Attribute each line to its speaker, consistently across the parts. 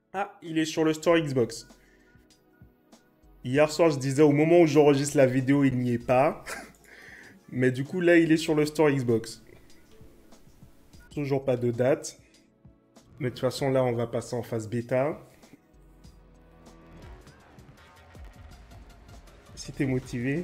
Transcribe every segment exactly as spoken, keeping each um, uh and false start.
Speaker 1: Ah, il est sur le store Xbox. Hier soir, je disais au moment où j'enregistre la vidéo, il n'y est pas. Mais du coup, là, il est sur le store Xbox. Toujours pas de date. Mais de toute façon, là, on va passer en phase bêta. Si t'es motivé.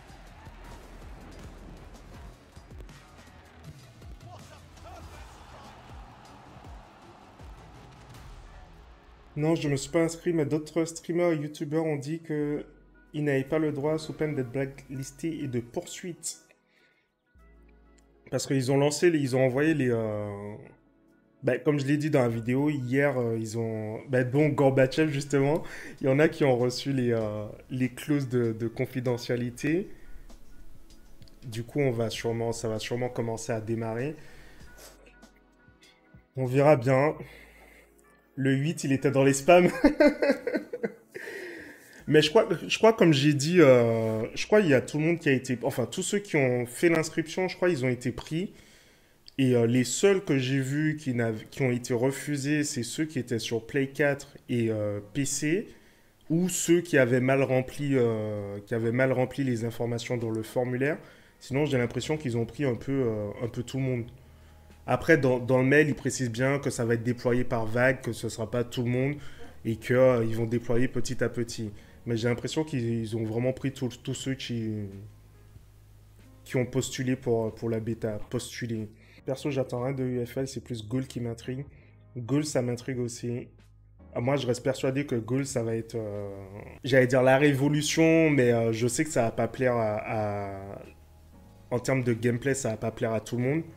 Speaker 1: Non, je me suis pas inscrit, mais d'autres streamers et youtubeurs ont dit que ils n'avaient pas le droit sous peine d'être blacklistés et de poursuites. Parce qu'ils ont lancé, ils ont envoyé les... euh, bah, comme je l'ai dit dans la vidéo, hier, euh, ils ont... Bah, bon, Gorbatchev, justement, il y en a qui ont reçu les, euh, les clauses de, de confidentialité. Du coup, on va sûrement, ça va sûrement commencer à démarrer. On verra bien. Le huit, il était dans les spams. Mais je crois, je crois comme j'ai dit, euh, je crois qu'il y a tout le monde qui a été... Enfin, tous ceux qui ont fait l'inscription, je crois, ils ont été pris. Et euh, les seuls que j'ai vus qui, n'avaient- qui ont été refusés, c'est ceux qui étaient sur Play quatre et euh, P C, ou ceux qui avaient mal rempli, euh, qui avaient mal rempli les informations dans le formulaire. Sinon, j'ai l'impression qu'ils ont pris un peu, euh, un peu tout le monde. Après, dans, dans le mail, ils précisent bien que ça va être déployé par vague, que ce ne sera pas tout le monde, et qu'ils euh, ils vont déployer petit à petit. Mais j'ai l'impression qu'ils ont vraiment pris tous tous ceux qui, qui ont postulé pour, pour la bêta. Postulé. Perso, j'attends rien de U F L, c'est plus Ghoul qui m'intrigue. Ghoul, ça m'intrigue aussi. Ah, moi, je reste persuadé que Ghoul, ça va être, euh, j'allais dire la révolution, mais euh, je sais que ça va pas plaire à, à- en termes de gameplay, ça va pas plaire à tout le monde.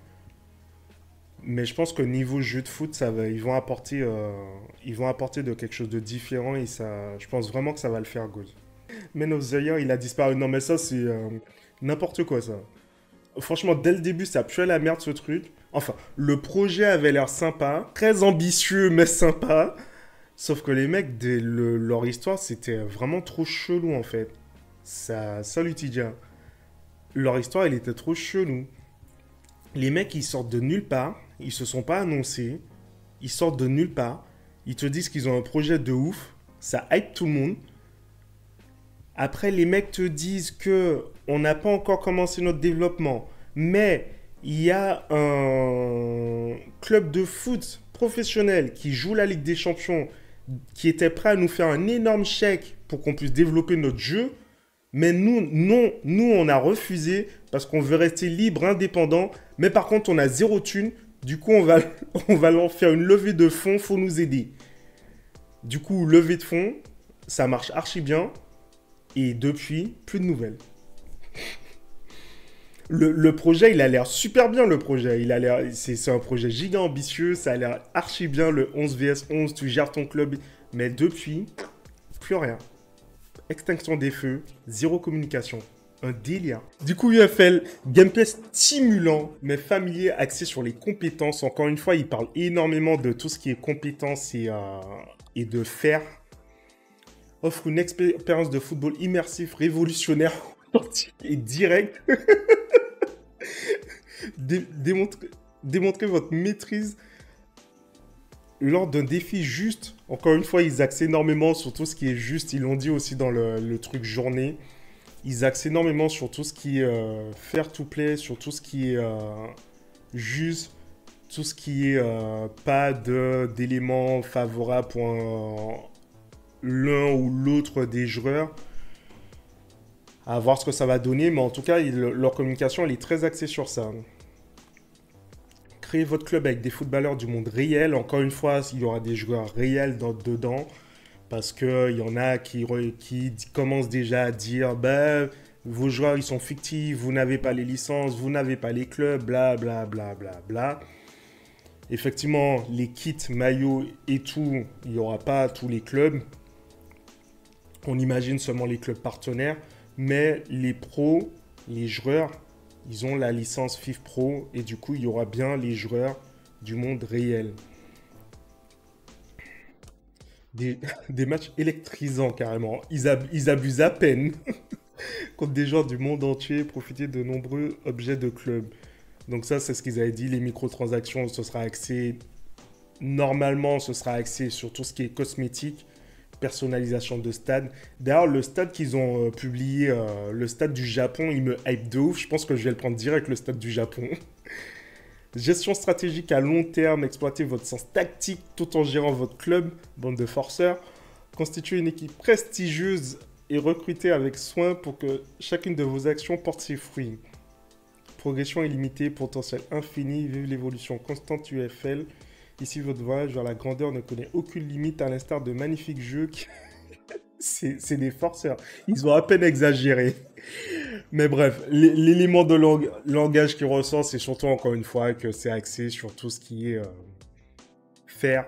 Speaker 1: Mais je pense que niveau jeu de foot, ça va, ils vont apporter, euh, ils vont apporter de quelque chose de différent et ça, je pense vraiment que ça va le faire, Ghoul. Men of the Year, il a disparu. Non, mais ça, c'est euh, n'importe quoi, ça. Franchement, dès le début, ça puait la merde, ce truc. Enfin, le projet avait l'air sympa, très ambitieux, mais sympa. Sauf que les mecs, dès le- leur histoire, c'était vraiment trop chelou, en fait. Ça, salut Tidja. Leur histoire, elle était trop chelou. Les mecs, ils sortent de nulle part. Ils se sont pas annoncés. Ils sortent de nulle part. Ils te disent qu'ils ont un projet de ouf. Ça hype tout le monde. Après, les mecs te disent que on n'a pas encore commencé notre développement, mais il y a un club de foot professionnel qui joue la Ligue des Champions, qui était prêt à nous faire un énorme chèque pour qu'on puisse développer notre jeu. Mais nous, non, nous, on a refusé parce qu'on veut rester libre, indépendant. Mais par contre, on a zéro thune. Du coup, on va, on va leur faire une levée de fonds. Faut nous aider. Du coup, levée de fonds, ça marche archi bien. Et depuis, plus de nouvelles. Le, le projet, il a l'air super bien, le projet. Il a l'air, c'est, c'est un projet giga ambitieux, ça a l'air archi bien, le onze vs onze, tu gères ton club. Mais depuis, plus rien. Extinction des feux, zéro communication. Un délire. Du coup, U F L, gameplay stimulant, mais familier, axé sur les compétences. Encore une fois, il parle énormément de tout ce qui est compétences et, euh, et de faire. Offre une expérience de football immersif, révolutionnaire et direct. Dé- démontrez, démontrez votre maîtrise lors d'un défi juste. Encore une fois, ils axent énormément sur tout ce qui est juste. Ils l'ont dit aussi dans le, le truc journée. Ils axent énormément sur tout ce qui est euh, fair to play, sur tout ce qui est euh, juste, tout ce qui est euh, pas de, d'éléments favorables pour un- l'un ou l'autre des joueurs. À voir ce que ça va donner, mais en tout cas, il- leur communication, elle est très axée sur ça. Créez votre club avec des footballeurs du monde réel. Encore une fois, il y aura des joueurs réels dans- dedans. Parce qu'il y en a qui, re- qui d- commencent déjà à dire bah, vos joueurs, ils sont fictifs, vous n'avez pas les licences, vous n'avez pas les clubs, bla bla bla bla bla. Effectivement, les kits, maillots et tout, il n'y aura pas tous les clubs. On imagine seulement les clubs partenaires. Mais les pros, les joueurs, ils ont la licence F I F Pro et du coup, il y aura bien les joueurs du monde réel. Des, des matchs électrisants carrément. Ils, ab- ils abusent à peine contre des joueurs du monde entier, profiter de nombreux objets de club. Donc ça, c'est ce qu'ils avaient dit, les microtransactions, ce sera axé Normalement, ce sera axé sur tout ce qui est cosmétique, personnalisation de stade. D'ailleurs, le stade qu'ils ont euh, publié, euh, le stade du Japon, il me hype de ouf. Je pense que je vais le prendre direct, le stade du Japon. Gestion stratégique à long terme, exploiter votre sens tactique tout en gérant votre club, bande de forceurs. Constituer une équipe prestigieuse et recruter avec soin pour que chacune de vos actions porte ses fruits. Progression illimitée, potentiel infini, vive l'évolution constante U F L. Ici, votre voyage vers la grandeur ne connaît aucune limite, à l'instar de magnifiques jeux qui... c'est c'est des forceurs. Ils ont à peine exagéré. Mais bref, l'élément de lang langage qui ressort, c'est surtout, encore une fois, que c'est axé sur tout ce qui est euh, faire.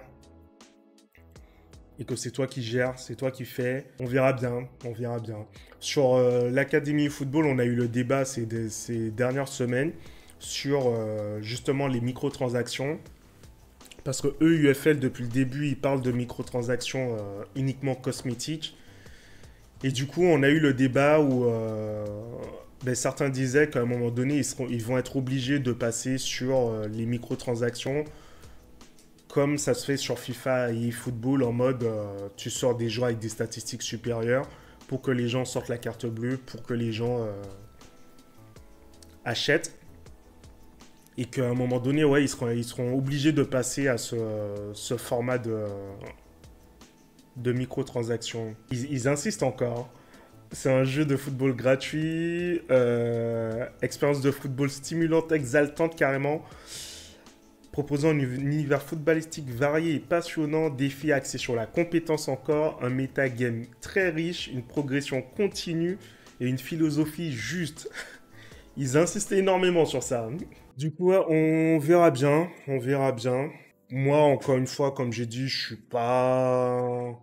Speaker 1: Et que c'est toi qui gères, c'est toi qui fais. On verra bien, on verra bien. Sur euh, l'Académie Football, on a eu le débat ces, des, ces dernières semaines sur euh, justement les microtransactions. Parce que eux, U F L, depuis le début, ils parlent de microtransactions euh, uniquement cosmétiques. Et du coup, on a eu le débat où euh, ben, certains disaient qu'à un moment donné, ils, seront, ils vont être obligés de passer sur euh, les microtransactions comme ça se fait sur FIFA et eFootball, en mode euh, tu sors des joueurs avec des statistiques supérieures pour que les gens sortent la carte bleue, pour que les gens euh, achètent. Et qu'à un moment donné, ouais, ils seront, ils seront obligés de passer à ce, ce format de, de microtransactions. Ils, ils insistent encore. C'est un jeu de football gratuit, euh, expérience de football stimulante, exaltante carrément, proposant un univers footballistique varié et passionnant, défi axé sur la compétence encore, un metagame très riche, une progression continue et une philosophie juste. Ils insistent énormément sur ça. Du coup, ouais, on verra bien, on verra bien. Moi, encore une fois, comme j'ai dit, je suis pas...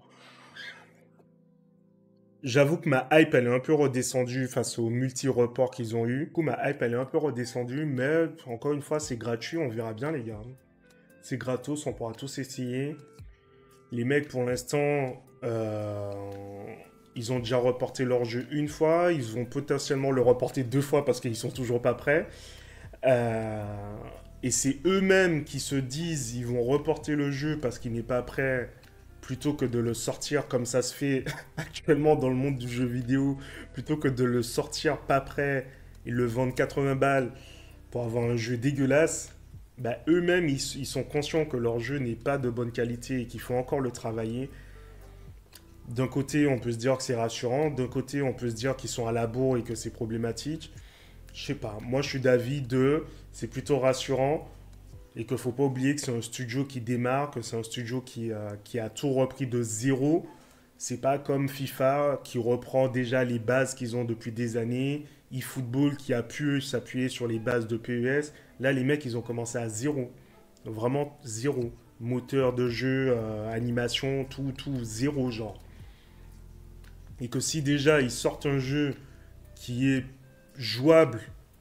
Speaker 1: J'avoue que ma hype, elle est un peu redescendue face aux multi-reports qu'ils ont eu. Du coup, ma hype, elle est un peu redescendue, mais encore une fois, c'est gratuit, on verra bien, les gars. C'est gratos, on pourra tous essayer. Les mecs, pour l'instant, euh, ils ont déjà reporté leur jeu une fois. Ils vont potentiellement le reporter deux fois parce qu'ils sont toujours pas prêts. Euh, et c'est eux-mêmes qui se disent ils vont reporter le jeu parce qu'il n'est pas prêt, plutôt que de le sortir comme ça se fait actuellement dans le monde du jeu vidéo, plutôt que de le sortir pas prêt et le vendre quatre-vingts balles pour avoir un jeu dégueulasse. Bah, eux-mêmes, ils, ils sont conscients que leur jeu n'est pas de bonne qualité et qu'il faut encore le travailler. D'un côté, on peut se dire que c'est rassurant. D'un côté, on peut se dire qu'ils sont à la bourre et que c'est problématique. Je sais pas. Moi, je suis d'avis de... C'est plutôt rassurant. Et qu'il ne faut pas oublier que c'est un studio qui démarre, que c'est un studio qui, euh, qui a tout repris de zéro. C'est pas comme FIFA qui reprend déjà les bases qu'ils ont depuis des années. eFootball qui a pu s'appuyer sur les bases de P E S. Là, les mecs, ils ont commencé à zéro. Vraiment zéro. Moteur de jeu, euh, animation, tout, tout, zéro genre. Et que si déjà ils sortent un jeu qui est jouable,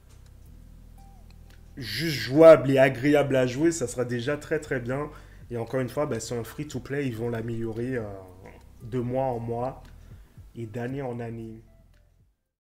Speaker 1: juste jouable et agréable à jouer, ça sera déjà très très bien. Et encore une fois, bah, c'est un free-to-play, ils vont l'améliorer euh, de mois en mois et d'année en année.